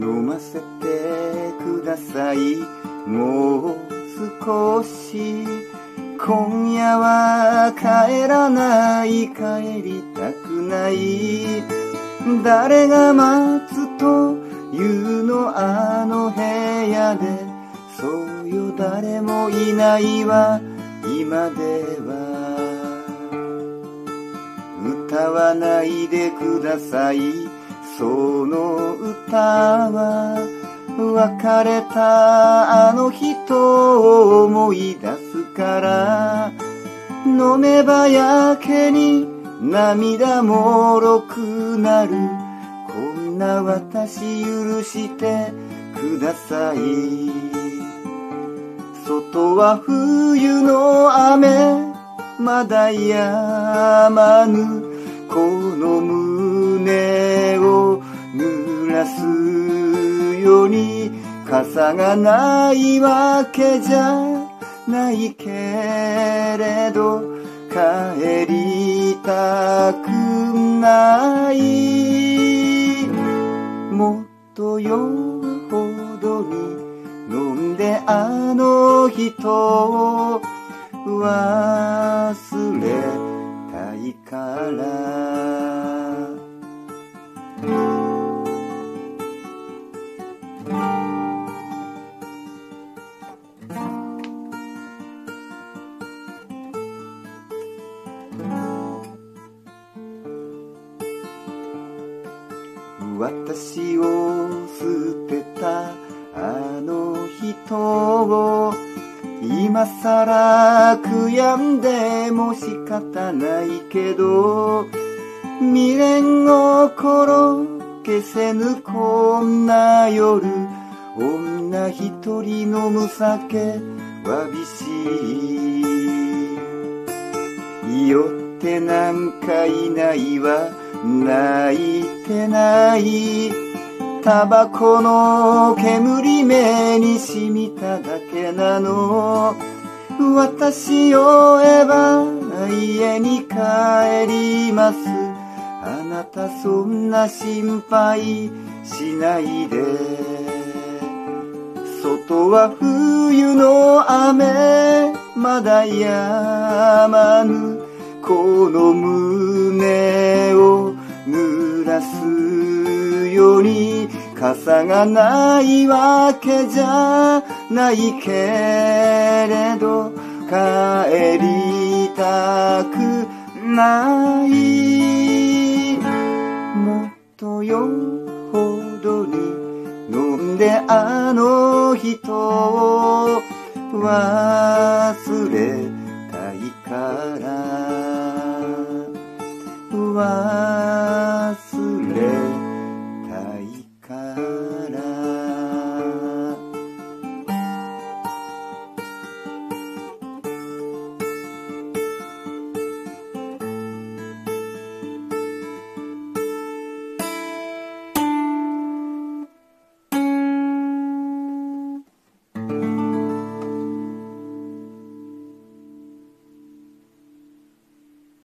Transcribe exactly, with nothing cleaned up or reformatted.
飲ませてください。もう少し。今夜は帰らない、帰りたくない。誰が待つというの、あの部屋で。そうよ、誰もいないわ今では。歌わないでください。その歌は別れたあの人を思い出すから。飲めばやけに涙もろくなる。こんな私許してください。外は冬の雨まだ止まぬ。この胸を濡らすように。傘がないわけじゃないけれど、帰りたくない。もっとよほどに飲んであの人を忘れたいから。私を捨てたあの人を今さら悔やんでも仕方ないけど、未練心消せぬこんな夜、女一人飲む酒わびしい。酔ってなんかいないわ、泣いてない。タバコの煙目に染みただけなの。私を追えば家に帰ります。あなたそんな心配しないで。外は冬の雨まだ止まぬ。この胸を濡らすように。傘がないわけじゃないけれど、帰りたくない。もっとよほどに飲んであの人を忘れたいから。